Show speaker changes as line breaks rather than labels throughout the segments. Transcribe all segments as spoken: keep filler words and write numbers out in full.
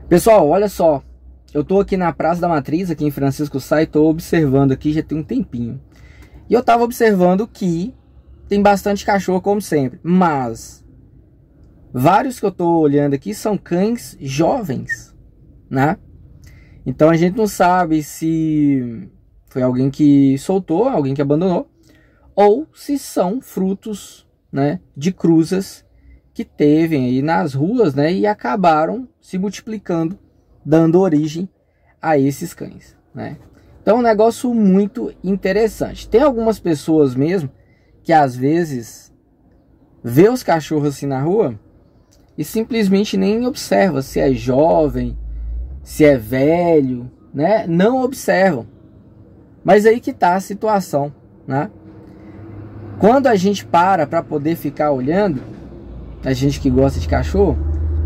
Pessoal, olha só. Eu tô aqui na Praça da Matriz, aqui em Francisco Sá, e tô observando aqui já tem um tempinho. E eu tava observando que tem bastante cachorro, como sempre. Mas vários que eu tô olhando aqui são cães jovens, né? Então a gente não sabe se foi alguém que soltou, alguém que abandonou, ou se são frutos, né, de cruzas que teve aí nas ruas, né, e acabaram se multiplicando, dando origem a esses cães, né? Então é um negócio muito interessante. Tem algumas pessoas mesmo que às vezes vê os cachorros assim na rua e simplesmente nem observa se é jovem, se é velho, né? Não observam. Mas aí que tá a situação, né? Quando a gente para para poder ficar olhando, a gente que gosta de cachorro,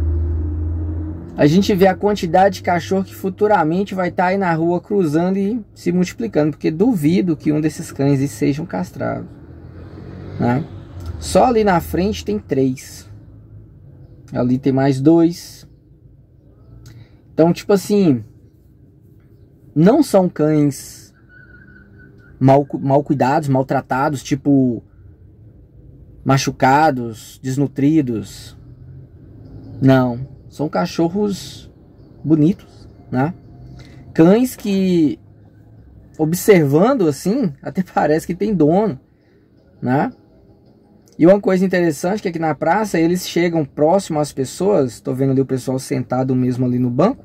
a gente vê a quantidade de cachorro que futuramente vai estar aí na rua cruzando e se multiplicando, porque duvido que um desses cães aí sejam castrados, né? Só ali na frente tem três, ali tem mais dois. Então, tipo assim, não são cães mal, mal cuidados, maltratados, tipo machucados, desnutridos. Não, são cachorros bonitos, né? Cães que, observando assim, até parece que tem dono, né? E uma coisa interessante é que aqui na praça eles chegam próximo às pessoas. Tô vendo ali o pessoal sentado mesmo ali no banco.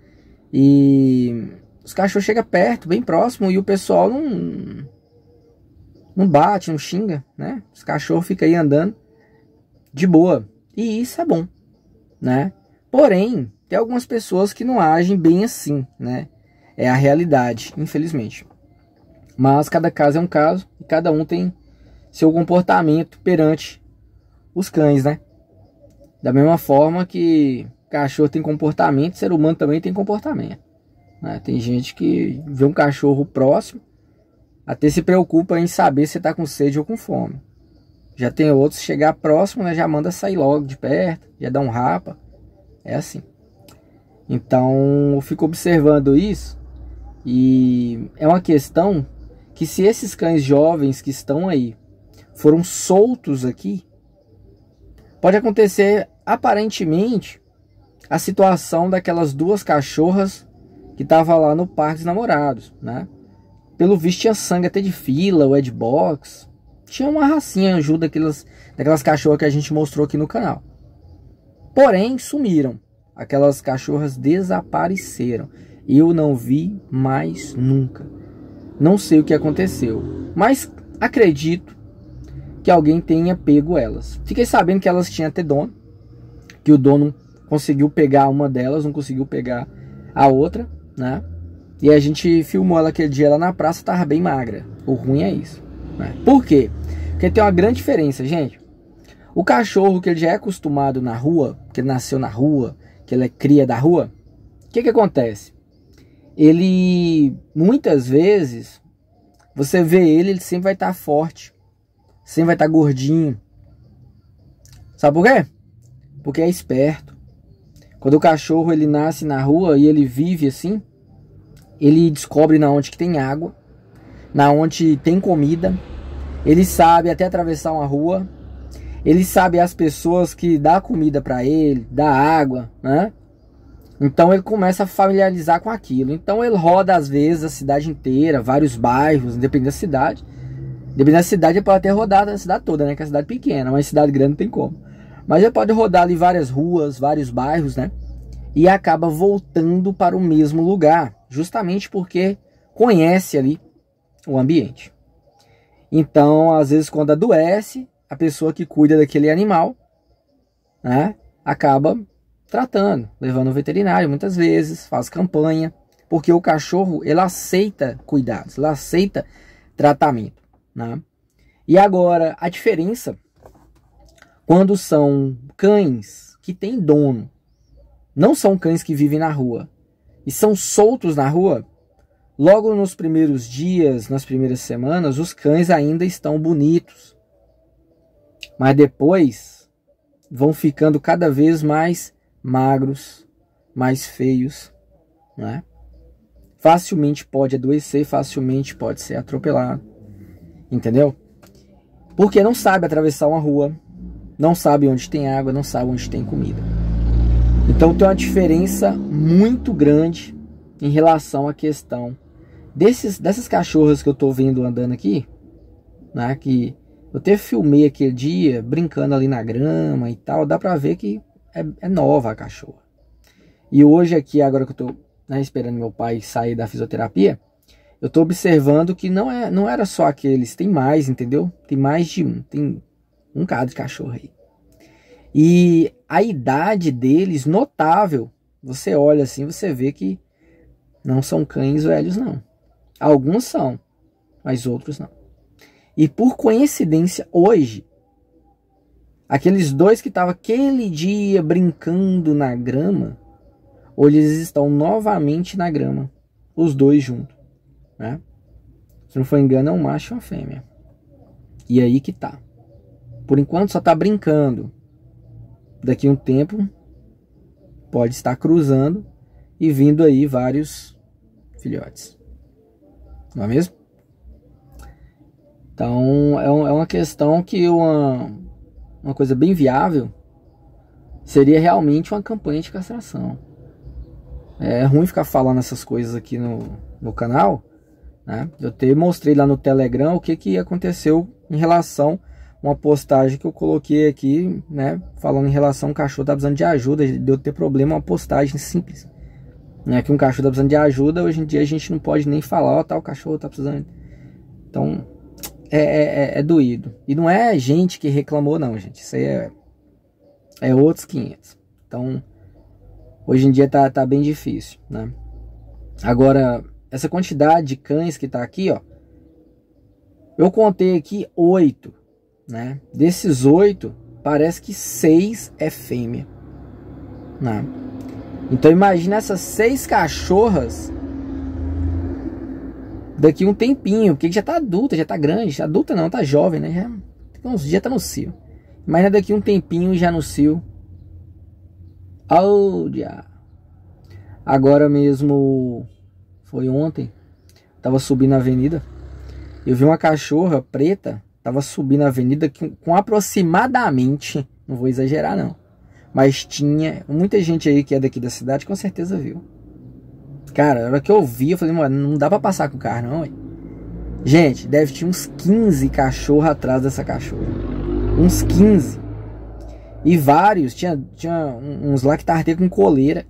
E os cachorros chegam perto, bem próximo, e o pessoal não, não bate, não xinga, né? Os cachorros ficam aí andando de boa. E isso é bom, né? Porém, tem algumas pessoas que não agem bem assim, né? É a realidade, infelizmente. Mas cada caso é um caso e cada um tem seu comportamento perante os cães, né? Da mesma forma que cachorro tem comportamento, ser humano também tem comportamento, né? Tem gente que vê um cachorro próximo, até se preocupa em saber se está com sede ou com fome. Já tem outros que chegar próximo, né, já manda sair logo de perto, já dá um rapa. É assim. Então eu fico observando isso, e é uma questão que, se esses cães jovens que estão aí foram soltos aqui, pode acontecer aparentemente a situação daquelas duas cachorras que estavam lá no Parque dos Namorados, né? Pelo visto tinha sangue até de fila, o Ed Box. Tinha uma racinha ajuda daquelas, daquelas cachorras que a gente mostrou aqui no canal. Porém, sumiram. Aquelas cachorras desapareceram. Eu não vi mais nunca. Não sei o que aconteceu, mas acredito que alguém tenha pego elas. Fiquei sabendo que elas tinham até dono, que o dono conseguiu pegar uma delas, não conseguiu pegar a outra, né? E a gente filmou ela aquele dia lá na praça, tava bem magra. O ruim é isso, né? Por quê? Porque tem uma grande diferença, gente. O cachorro que ele já é acostumado na rua, que ele nasceu na rua, que ele é cria da rua, o que que acontece? Ele, muitas vezes, você vê ele, ele sempre vai estar forte, sempre vai estar gordinho. Sabe por quê? Porque é esperto. Quando o cachorro ele nasce na rua e ele vive assim, ele descobre na onde que tem água, na onde tem comida. Ele sabe até atravessar uma rua. Ele sabe as pessoas que dá comida para ele, dá água, né? Então ele começa a familiarizar com aquilo. Então ele roda às vezes a cidade inteira, vários bairros, independente da cidade. Dependendo da cidade, ele pode até rodar a cidade toda, né? Que é a cidade pequena, mas cidade grande não tem como. Mas ele pode rodar ali várias ruas, vários bairros, né? E acaba voltando para o mesmo lugar, justamente porque conhece ali o ambiente. Então, às vezes, quando adoece, a pessoa que cuida daquele animal, né, acaba tratando, levando ao veterinário muitas vezes, faz campanha, porque o cachorro, ele aceita cuidados, ele aceita tratamento, né? E agora, a diferença, quando são cães que têm dono, não são cães que vivem na rua, e são soltos na rua, logo nos primeiros dias, nas primeiras semanas, os cães ainda estão bonitos. Mas depois vão ficando cada vez mais magros, mais feios, né? Facilmente pode adoecer, facilmente pode ser atropelado, entendeu? Porque não sabe atravessar uma rua, não sabe onde tem água, não sabe onde tem comida. Então tem uma diferença muito grande em relação à questão desses, dessas cachorras que eu tô vendo andando aqui, né? Que eu até filmei aquele dia, brincando ali na grama e tal, dá pra ver que é, é nova a cachorra. E hoje aqui, agora que eu tô, né, esperando meu pai sair da fisioterapia, eu tô observando que não, é, não era só aqueles, tem mais, entendeu? Tem mais de um, tem um cada de cachorro aí. E a idade deles, notável. Você olha assim, você vê que não são cães velhos, não. Alguns são, mas outros não. E por coincidência, hoje, aqueles dois que estavam aquele dia brincando na grama, hoje eles estão novamente na grama. Os dois juntos, né? Se não for engano, é um macho e uma fêmea. E aí que tá. Por enquanto só tá brincando. Daqui a um tempo pode estar cruzando e vindo aí vários filhotes. Não é mesmo? Então é, um, é uma questão que uma, uma coisa bem viável seria realmente uma campanha de castração. É ruim ficar falando essas coisas aqui no, no canal, né? Eu te mostrei lá no Telegram o que, que aconteceu em relação uma postagem que eu coloquei aqui, né, falando em relação ao cachorro tá precisando de ajuda, deu ter problema, uma postagem simples, né, que um cachorro tá precisando de ajuda, hoje em dia a gente não pode nem falar, ó, oh, tá, o cachorro tá precisando. Então, é, é, é doído. E não é gente que reclamou, não, gente, isso aí é, é outros quinhentos. Então, hoje em dia tá, tá bem difícil, né. Agora, essa quantidade de cães que tá aqui, ó, eu contei aqui oito. Né? Desses oito, parece que seis é fêmea, né? Então imagina essas seis cachorras daqui um tempinho, porque já tá adulta, já tá grande, adulta não, tá jovem, né? Já, uns dias tá no cio. Imagina daqui um tempinho já no cio. Oh, dia. Agora mesmo, foi ontem, tava subindo a avenida, eu vi uma cachorra preta. Tava subindo a avenida com, com aproximadamente, não vou exagerar não, mas tinha muita gente aí que é daqui da cidade, com certeza viu. Cara, na hora que eu vi, eu falei, mano, não dá pra passar com o carro não, ué. Gente, deve ter uns quinze cachorros atrás dessa cachorra. Uns quinze. E vários, tinha, tinha uns lá que tava até com coleira.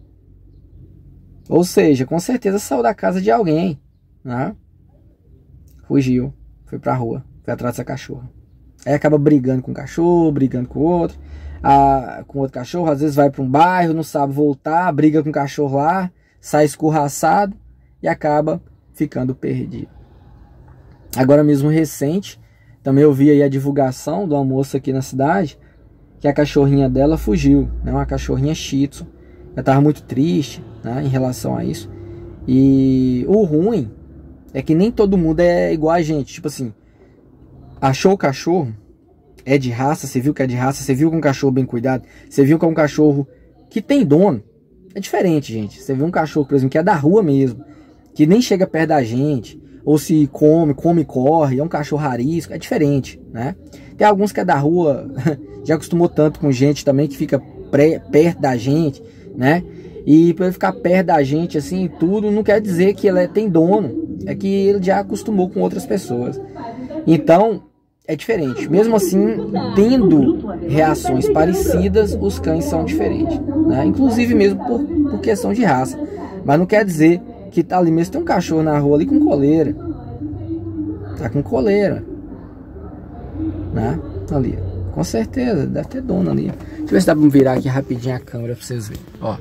Ou seja, com certeza saiu da casa de alguém, né? Fugiu, foi pra rua. Atrás dessa cachorra. Aí acaba brigando com o cachorro, brigando com o outro, a, com outro cachorro, às vezes vai para um bairro, não sabe voltar, briga com o cachorro lá, sai escorraçado e acaba ficando perdido. Agora mesmo recente, também eu vi aí a divulgação de uma moça aqui na cidade, que a cachorrinha dela fugiu, né? Uma cachorrinha Shih Tzu. Ela estava muito triste, né, em relação a isso. E o ruim é que nem todo mundo é igual a gente, tipo assim, achou o cachorro, é de raça, você viu que é de raça, você viu que é um cachorro bem cuidado, você viu que é um cachorro que tem dono. É diferente, gente. Você vê um cachorro, por exemplo, que é da rua mesmo, que nem chega perto da gente, ou se come, come e corre, é um cachorro arisco, é diferente, né? Tem alguns que é da rua, já acostumou tanto com gente também, que fica pré, perto da gente, né? E para ele ficar perto da gente, assim, tudo, não quer dizer que ele tem dono, é que ele já acostumou com outras pessoas. Então, é diferente. Mesmo assim, tendo reações parecidas, os cães são diferentes, né? Inclusive mesmo por, por questão de raça. Mas não quer dizer que tá ali mesmo, tem um cachorro na rua ali com coleira. Tá com coleira, né? Ali, com certeza, deve ter dono ali. Deixa eu ver se dá pra me virar aqui rapidinho a câmera pra vocês verem. Ó.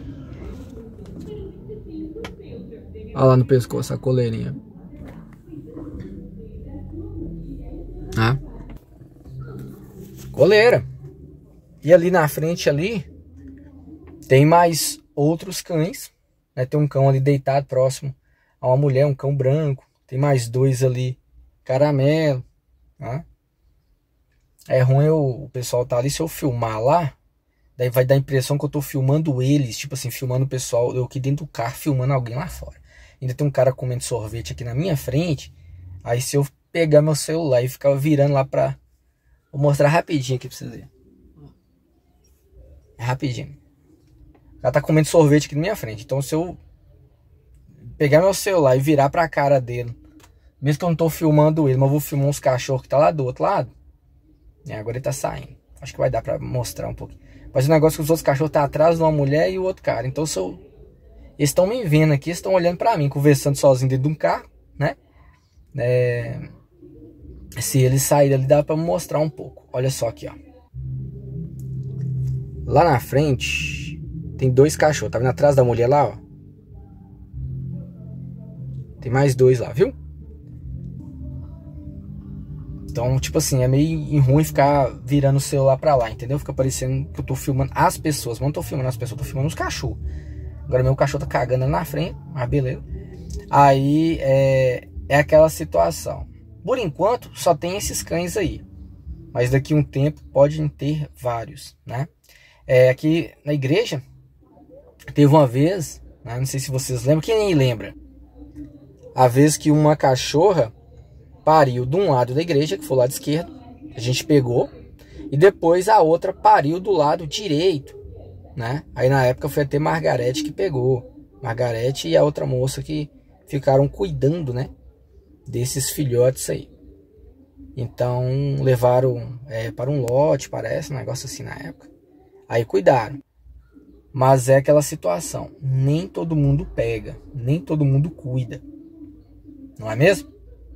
Olha lá no pescoço a coleirinha. Ah. Coleira. E ali na frente ali tem mais outros cães, né? Tem um cão ali deitado próximo a uma mulher, um cão branco. Tem mais dois ali, caramelo, tá? É ruim eu, o pessoal tá ali, se eu filmar lá, Daí vai dar a impressão que eu tô filmando eles, tipo assim, filmando o pessoal, eu aqui dentro do carro, filmando alguém lá fora. Ainda tem um cara comendo sorvete aqui na minha frente. Aí se eu pegar meu celular e ficar virando lá pra... Vou mostrar rapidinho aqui pra vocês verem. É rapidinho. O cara tá comendo sorvete aqui na minha frente. Então se eu pegar meu celular e virar pra cara dele, mesmo que eu não tô filmando ele, mas eu vou filmar uns cachorros que tá lá do outro lado. E agora ele tá saindo. Acho que vai dar pra mostrar um pouquinho. Mas o negócio é que os outros cachorros tá atrás de uma mulher e o outro cara. Então se eu... Eles estão me vendo aqui, estão olhando pra mim, conversando sozinho dentro de um carro, né? É... Se eles saírem ali, dá pra mostrar um pouco. Olha só aqui, ó. Lá na frente tem dois cachorros. Tá vendo atrás da mulher lá, ó? Tem mais dois lá, viu? Então, tipo assim, é meio ruim ficar virando o celular pra lá, entendeu? Fica parecendo que eu tô filmando as pessoas. Mas não tô filmando as pessoas, tô filmando os cachorros. Agora meu cachorro tá cagando ali na frente, mas beleza. Aí é, é aquela situação. Por enquanto, só tem esses cães aí. Mas daqui a um tempo podem ter vários, né? É, aqui na igreja, teve uma vez, né, não sei se vocês lembram, quem nem lembra, a vez que uma cachorra pariu de um lado da igreja, que foi o lado esquerdo, a gente pegou, e depois a outra pariu do lado direito, né? Aí na época foi até Margarete que pegou, Margarete e a outra moça que ficaram cuidando, né, desses filhotes aí. Então levaram é, para um lote, parece, um negócio assim na época. Aí cuidaram. Mas é aquela situação, nem todo mundo pega, nem todo mundo cuida. Não é mesmo?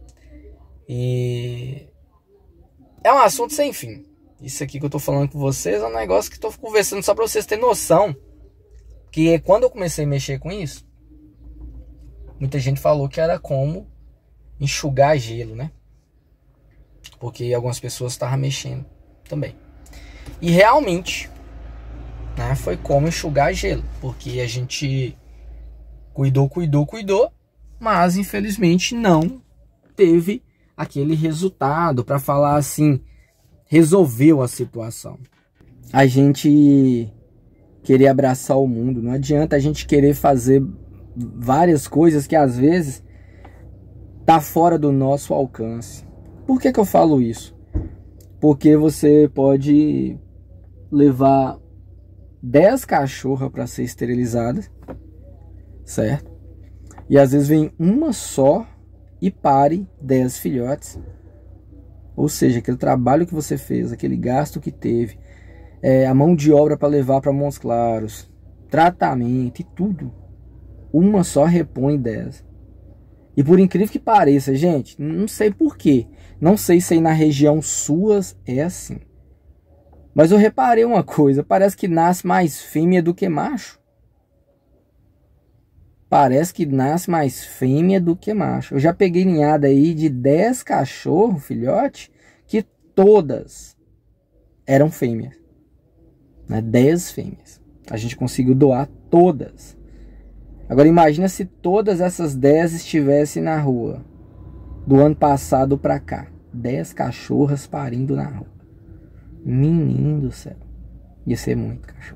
E é um assunto sem fim. Isso aqui que eu tô falando com vocês é um negócio que eu tô conversando só para vocês terem noção. Que quando eu comecei a mexer com isso, muita gente falou que era como enxugar gelo, né? Porque algumas pessoas estavam mexendo também. E realmente, né, foi como enxugar gelo. Porque a gente cuidou, cuidou, cuidou, mas infelizmente não teve aquele resultado para falar assim, resolveu a situação. A gente querer abraçar o mundo, não adianta a gente querer fazer várias coisas que às vezes tá fora do nosso alcance. Por que que eu falo isso? Porque você pode levar dez cachorras para ser esterilizada, certo? E às vezes vem uma só e pare dez filhotes. Ou seja, aquele trabalho que você fez, aquele gasto que teve, é, a mão de obra para levar para Montes Claros, tratamento e tudo, uma só repõe dez. E por incrível que pareça, gente, não sei porquê, não sei se aí na região suas é assim, mas eu reparei uma coisa, parece que nasce mais fêmea do que macho. Parece que nasce mais fêmea do que macho. Eu já peguei ninhada aí de dez cachorros, filhote, que todas eram fêmeas. Né? dez fêmeas. A gente conseguiu doar todas. Agora imagina se todas essas dez estivessem na rua. Do ano passado pra cá. dez cachorras parindo na rua. Menino do céu. Ia ser muito cachorro.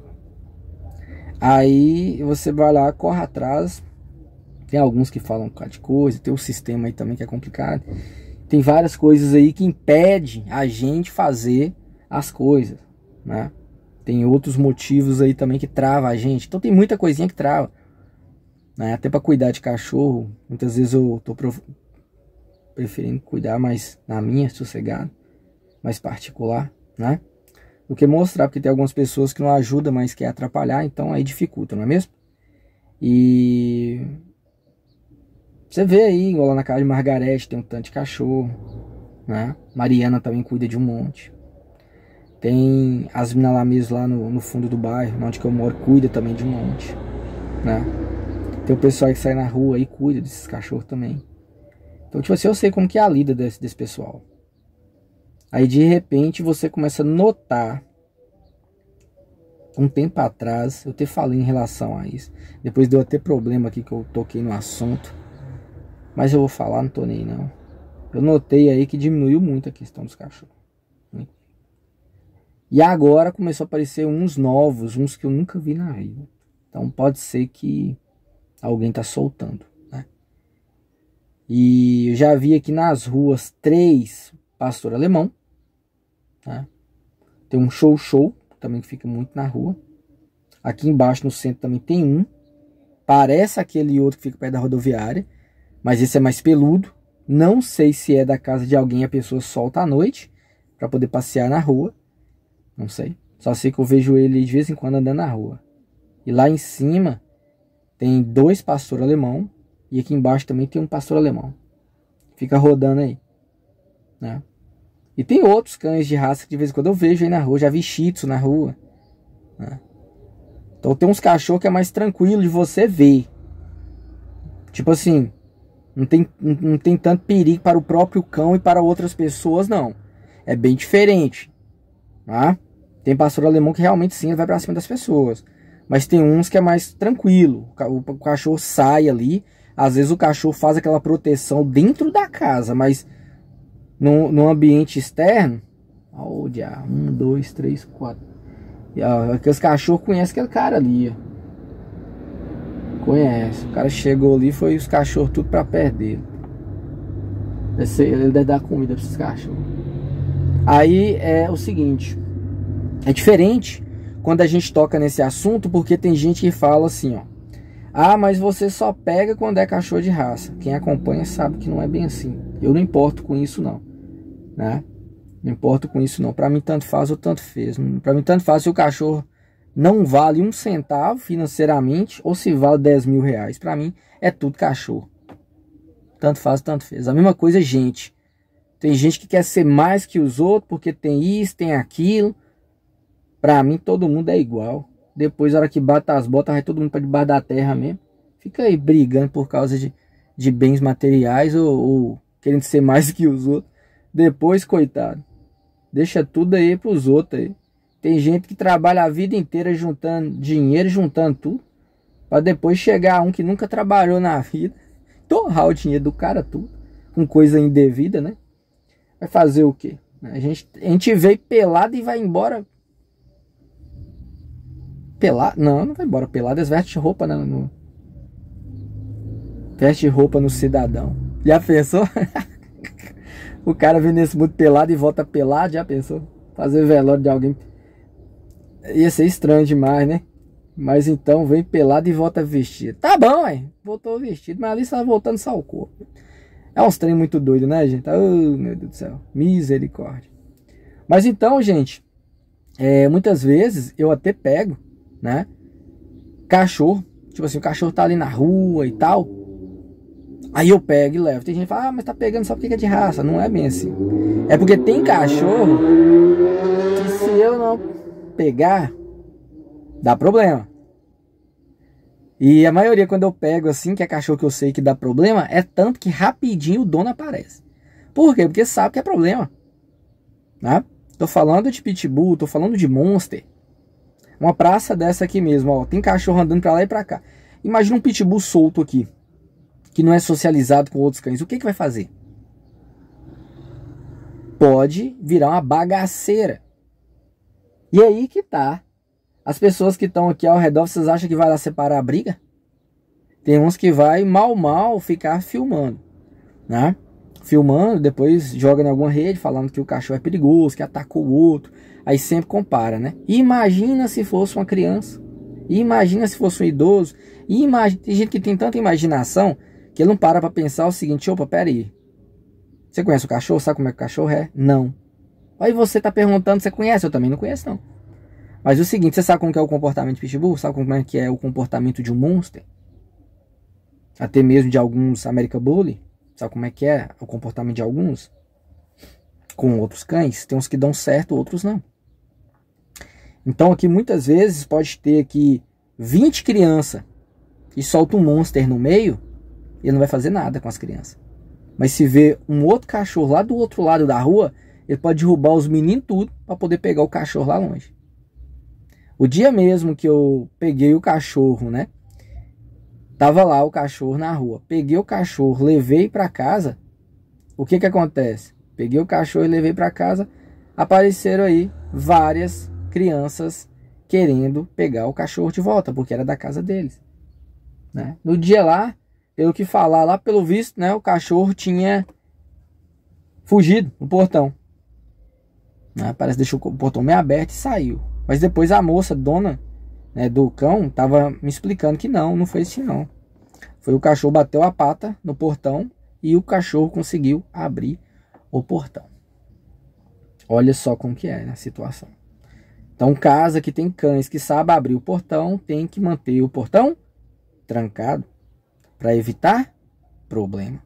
Aí você vai lá, corre atrás. Tem alguns que falam um bocado de coisa. Tem o sistema aí também que é complicado. Tem várias coisas aí que impedem a gente fazer as coisas, né? Tem outros motivos aí também que travam a gente. Então tem muita coisinha que trava, né? Até para cuidar de cachorro. Muitas vezes eu tô preferindo cuidar mais na minha, sossegado, mais particular, né? Do que mostrar, porque tem algumas pessoas que não ajudam, mas quer atrapalhar, então aí dificulta, não é mesmo? E você vê aí, igual lá na casa de Margarete, tem um tanto de cachorro, né? Mariana também cuida de um monte. Tem as meninas lá mesmo, lá no, no fundo do bairro, onde que eu moro, cuida também de um monte, né? Tem o pessoal que sai na rua e cuida desses cachorros também. Então, tipo assim, eu sei como que é a lida desse, desse pessoal. Aí de repente você começa a notar, um tempo atrás, eu até falei em relação a isso, depois deu até problema aqui que eu toquei no assunto, mas eu vou falar, não tô nem não. Eu notei aí que diminuiu muito a questão dos cachorros. E agora começou a aparecer uns novos, uns que eu nunca vi na vida. Então pode ser que alguém tá soltando, né? E eu já vi aqui nas ruas três pastor alemão, né? Tem um show show também que fica muito na rua. Aqui embaixo no centro também tem um. Parece aquele outro que fica perto da rodoviária, mas esse é mais peludo. Não sei se é da casa de alguém, a pessoa solta à noite para poder passear na rua. Não sei. Só sei que eu vejo ele de vez em quando andando na rua. E lá em cima tem dois pastores alemão. E aqui embaixo também tem um pastor alemão. Fica rodando aí, né? E tem outros cães de raça que de vez em quando eu vejo aí na rua. Já vi Shih Tzu na rua, né? Então tem uns cachorros que é mais tranquilo de você ver. Tipo assim, não tem, não tem tanto perigo para o próprio cão e para outras pessoas, não. É bem diferente, tá? Tem pastor alemão que realmente sim vai para cima das pessoas. Mas tem uns que é mais tranquilo. O cachorro sai ali. Às vezes o cachorro faz aquela proteção dentro da casa, mas no, no ambiente externo. Olha, um, dois, três, quatro. E, ó, aqueles cachorros conhecem aquele cara ali. Ó. Conhece. O cara chegou ali, foi os cachorros tudo pra perto dele. Deve ser, ele deve dar comida pra esses cachorros. Aí é o seguinte. É diferente quando a gente toca nesse assunto, porque tem gente que fala assim, ó. Ah, mas você só pega quando é cachorro de raça. Quem acompanha sabe que não é bem assim. Eu não importo com isso não, né? Não importo com isso não. Pra mim tanto faz ou tanto fez. Pra mim tanto faz se o cachorro não vale um centavo financeiramente ou se vale dez mil reais. Pra mim é tudo cachorro. Tanto faz, tanto fez. A mesma coisa, gente. Tem gente que quer ser mais que os outros porque tem isso, tem aquilo. Pra mim todo mundo é igual. Depois, na hora que bata as botas, vai todo mundo para debaixo da terra mesmo. Fica aí brigando por causa de, de bens materiais ou, ou querendo ser mais que os outros. Depois, coitado, deixa tudo aí para os outros aí. Tem gente que trabalha a vida inteira juntando dinheiro, juntando tudo, para depois chegar um que nunca trabalhou na vida, torrar o dinheiro do cara tudo, com coisa indevida, né? Vai fazer o quê? A gente, a gente veio pelado e vai embora... Pelado? Não, não vai embora pelado. Eles vestem roupa no, no... Veste roupa no cidadão. Já pensou? O cara vem nesse mundo pelado e volta pelado. Já pensou? Fazer velório de alguém. Ia ser estranho demais, né? Mas então vem pelado e volta vestido. Tá bom, hein? Voltou vestido, mas ali está voltando só o corpo. É uns trem muito doido, né, gente? Oh, meu Deus do céu. Misericórdia. Mas então, gente, é, muitas vezes eu até pego, né? Cachorro, tipo assim, o cachorro tá ali na rua e tal. Aí eu pego e levo. Tem gente que fala, ah, mas tá pegando só porque é de raça. Não é bem assim. É porque tem cachorro que se eu não pegar, dá problema. E a maioria quando eu pego assim, que é cachorro que eu sei que dá problema, é tanto que rapidinho o dono aparece. Por quê? Porque sabe que é problema, né? Tô falando de pitbull, tô falando de monster. Uma praça dessa aqui mesmo, ó, tem cachorro andando pra lá e pra cá. Imagina um pitbull solto aqui, que não é socializado com outros cães. O que que vai fazer? Pode virar uma bagaceira. E aí que tá. As pessoas que estão aqui ao redor, vocês acham que vai lá separar a briga? Tem uns que vai mal mal ficar filmando, né? Filmando, depois joga em alguma rede falando que o cachorro é perigoso, que atacou o outro. Aí sempre compara, né? Imagina se fosse uma criança. Imagina se fosse um idoso. Imagina... Tem gente que tem tanta imaginação que ele não para pra pensar o seguinte: opa, pera aí. Você conhece o cachorro? Sabe como é que o cachorro é? Não. Aí você tá perguntando, você conhece? Eu também não conheço, não. Mas o seguinte, você sabe como que é o comportamento de pitbull? Sabe como é que é o comportamento de um monster? Até mesmo de alguns American Bully? Sabe como é que é o comportamento de alguns? Com outros cães? Tem uns que dão certo, outros não. Então aqui muitas vezes pode ter aqui vinte crianças e solta um monster no meio, ele não vai fazer nada com as crianças. Mas se vê um outro cachorro lá do outro lado da rua, ele pode derrubar os meninos tudo para poder pegar o cachorro lá longe. O dia mesmo que eu peguei o cachorro, né? Tava lá o cachorro na rua. Peguei o cachorro, levei para casa. O que que acontece? Peguei o cachorro e levei para casa. apareceram aí várias crianças querendo pegar o cachorro de volta, porque era da casa deles, né? No dia lá, pelo que falar lá, pelo visto, né, o cachorro tinha fugido no portão, né? Parece que deixou o portão meio aberto e saiu. Mas depois a moça, dona, né, do cão, tava me explicando que não, não foi assim não. Foi o cachorro bateu a pata no portão e o cachorro conseguiu abrir o portão. Olha só como que é, né, a situação. Então, casa que tem cães que sabem abrir o portão, tem que manter o portão trancado para evitar problema.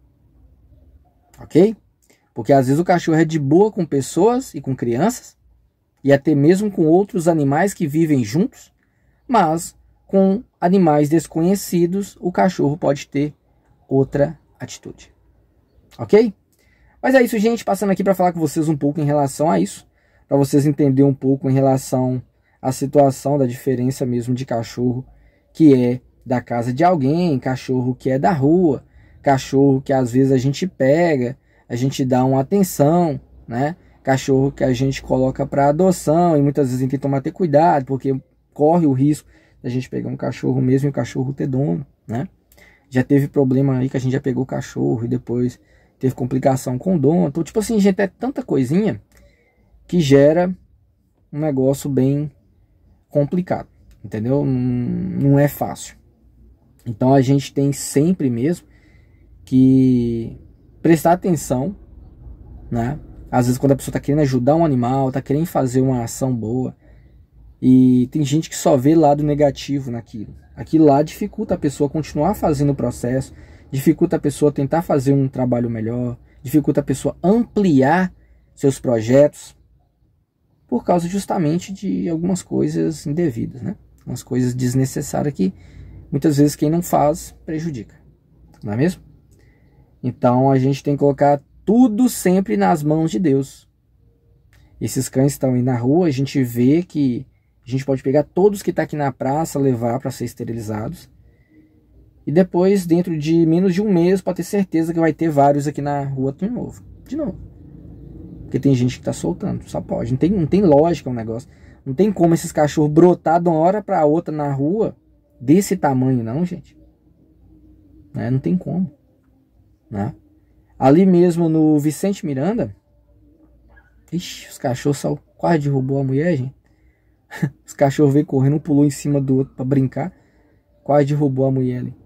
Ok? Porque às vezes o cachorro é de boa com pessoas e com crianças, e até mesmo com outros animais que vivem juntos, mas com animais desconhecidos, o cachorro pode ter outra atitude. Ok? Mas é isso, gente. Passando aqui para falar com vocês um pouco em relação a isso, para vocês entenderem um pouco em relação à situação da diferença mesmo de cachorro que é da casa de alguém, cachorro que é da rua, cachorro que às vezes a gente pega, a gente dá uma atenção, né? Cachorro que a gente coloca para adoção e muitas vezes a gente tem que tomar ter cuidado, porque corre o risco da gente pegar um cachorro mesmo e o cachorro ter dono, né? Já teve problema aí que a gente já pegou o cachorro e depois teve complicação com o dono. Então, tipo assim, gente, é tanta coisinha que gera um negócio bem complicado, entendeu? Não é fácil. Então a gente tem sempre mesmo que prestar atenção, né? Às vezes quando a pessoa está querendo ajudar um animal, está querendo fazer uma ação boa, e tem gente que só vê lado negativo naquilo. Aquilo lá dificulta a pessoa continuar fazendo o processo, dificulta a pessoa tentar fazer um trabalho melhor, dificulta a pessoa ampliar seus projetos, por causa justamente de algumas coisas indevidas, né? Umas coisas desnecessárias que muitas vezes quem não faz prejudica, não é mesmo? Então a gente tem que colocar tudo sempre nas mãos de Deus. Esses cães estão aí na rua, a gente vê que a gente pode pegar todos que estão aqui na praça, levar para ser esterilizados. E depois, dentro de menos de um mês, pode ter certeza que vai ter vários aqui na rua de novo. De novo. Porque tem gente que está soltando, só pode. Não tem, não tem lógica o negócio. Não tem como esses cachorros brotar de uma hora para outra na rua desse tamanho, não, gente. Né? Não tem como. Né? Ali mesmo no Vicente Miranda, ixi, os cachorros só quase derrubou a mulher, gente. Os cachorros veio correndo, um pulou em cima do outro para brincar, quase derrubou a mulher ali.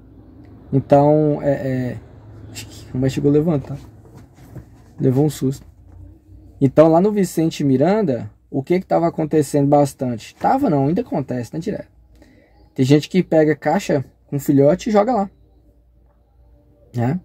Então, é, é... a mulher chegou a levantar. Levou um susto. Então, lá no Vicente Miranda, o que que estava acontecendo bastante? Tava não, ainda acontece, né, direto. Tem gente que pega caixa com filhote e joga lá. Né?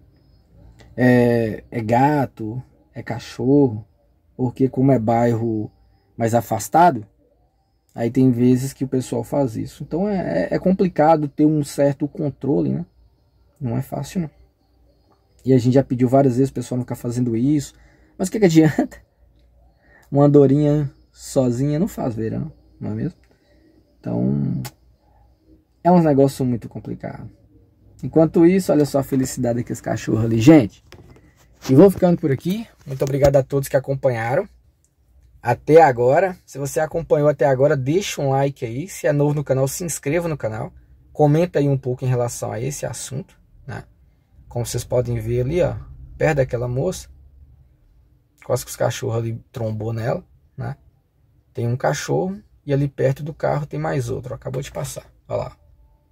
É, é gato, é cachorro, porque como é bairro mais afastado, aí tem vezes que o pessoal faz isso. Então é, é complicado ter um certo controle, né? Não é fácil, não. E a gente já pediu várias vezes o pessoal não ficar fazendo isso. Mas o que, que adianta? Uma andorinha sozinha não faz verão, não é mesmo? Então é um negócio muito complicado. Enquanto isso, olha só a felicidade que esse cachorro ali, gente. E vou ficando por aqui. Muito obrigado a todos que acompanharam até agora. Se você acompanhou até agora, deixa um like aí. Se é novo no canal, se inscreva no canal. Comenta aí um pouco em relação a esse assunto, né? Como vocês podem ver ali, ó, perto daquela moça, quase que os cachorros ali trombou nela, né? Tem um cachorro e ali perto do carro tem mais outro, ó, acabou de passar, olha lá.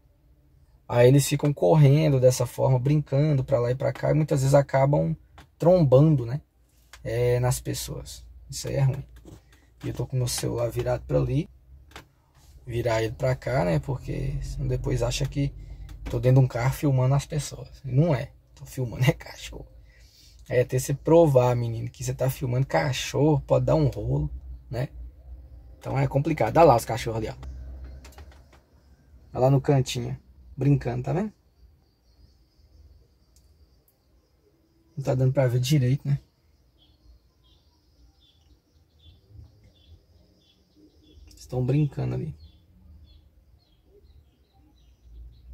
Aí eles ficam correndo dessa forma, brincando pra lá e pra cá, e muitas vezes acabam trombando, né? É, nas pessoas. Isso aí é ruim. E eu tô com meu celular virado pra ali, virar ele pra cá, né? Porque senão depois acha que tô dentro de um carro filmando as pessoas. E não é. Tô filmando é cachorro. Aí até você provar, menino, que você tá filmando cachorro, pode dar um rolo, né? Então é complicado. Olha lá os cachorros ali, ó. Olha lá no cantinho, brincando, tá vendo? Não tá dando pra ver direito, né? Estão brincando ali.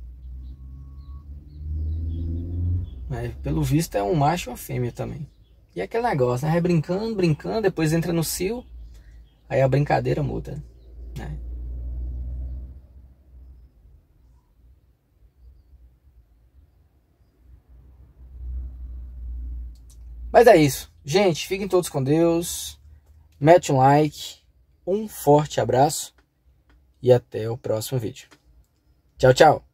Mas, pelo visto é um macho e uma fêmea também. E é aquele negócio, né? Vai brincando, brincando, depois entra no cio, aí a brincadeira muda, né? Mas é isso. Gente, fiquem todos com Deus. Mete um like. Um forte abraço. E até o próximo vídeo. Tchau, tchau.